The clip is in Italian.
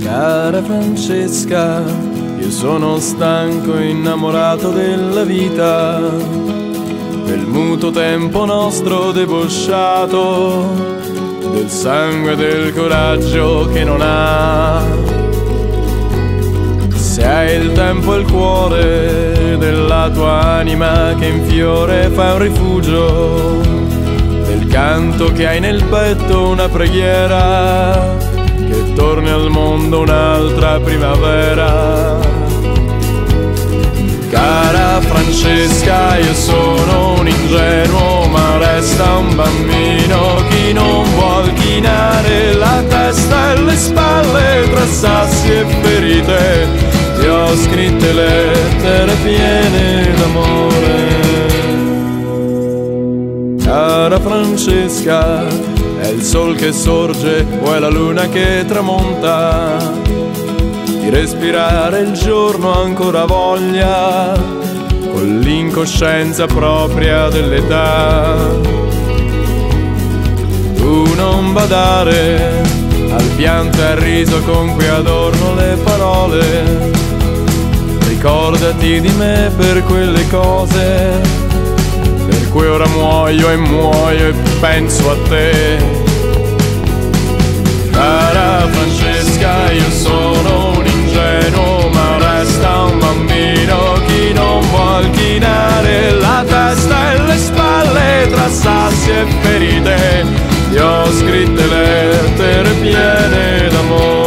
Cara Francesca, io sono stanco, innamorato della vita, del muto tempo nostro debosciato, del sangue e del coraggio che non ha. Se hai il tempo e il cuore della tua anima che in fiore fa un rifugio, del canto che hai nel petto una preghiera, che torni al mondo un'altra primavera. Cara Francesca, io sono un ingenuo, ma resta un bambino. Chi non vuol chinare la testa e le spalle tra sassi e ferite, ti ho scritte lettere piene d'amore. Cara Francesca, è il sol che sorge o è la luna che tramonta? Di respirare il giorno ancora voglia, con l'incoscienza propria dell'età. Tu non badare al pianto e al riso con cui adorno le parole, ricordati di me per quelle cose per cui ora muoio e penso a te. Cara Francesca, io sono un ingenuo, ma resta un bambino. Chi non vuol chinare la testa e le spalle tra sassi e ferite, ti ho scritte lettere piene d'amore.